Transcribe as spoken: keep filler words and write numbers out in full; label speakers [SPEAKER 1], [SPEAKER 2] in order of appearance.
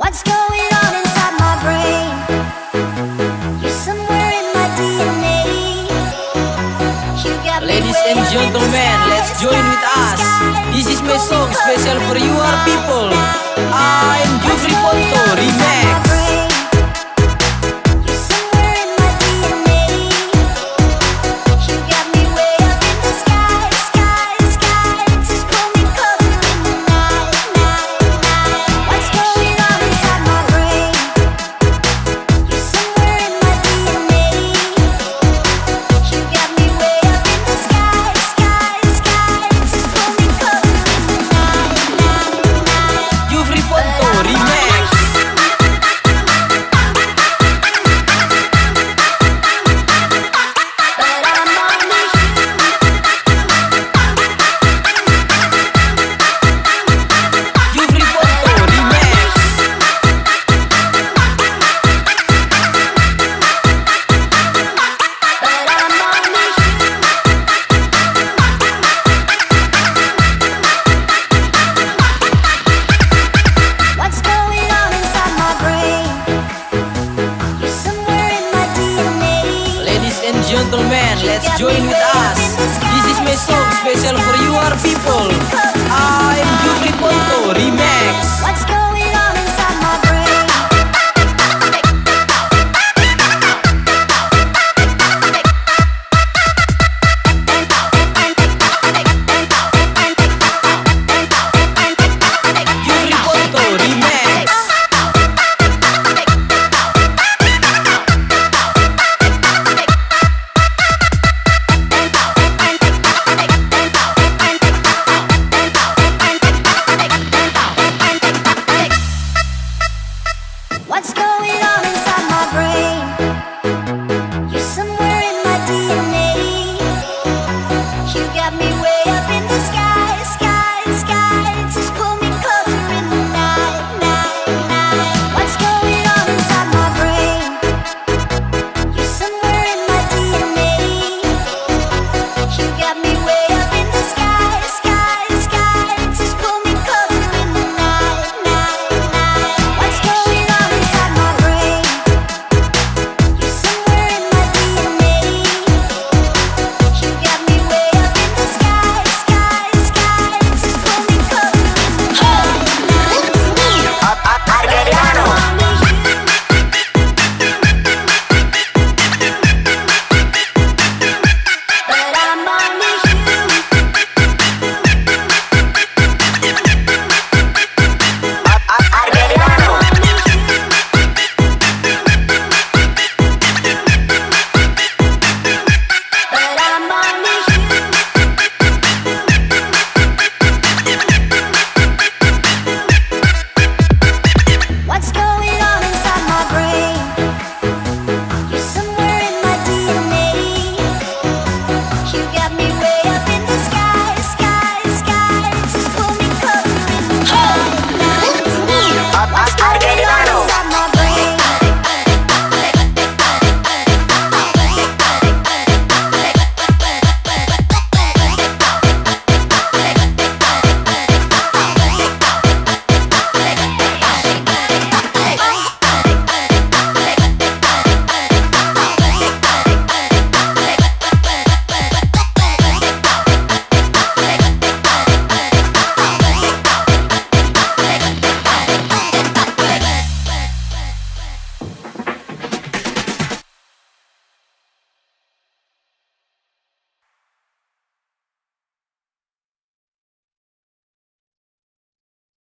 [SPEAKER 1] What's going on inside my brain? You're somewhere in my D N A. You got me
[SPEAKER 2] Ladies and
[SPEAKER 1] way up in the
[SPEAKER 2] gentlemen,
[SPEAKER 1] sky,
[SPEAKER 2] let's join with us. This is my song special for you our people. I'm Jufri Ponto Remix. Gentlemen, let's join with us.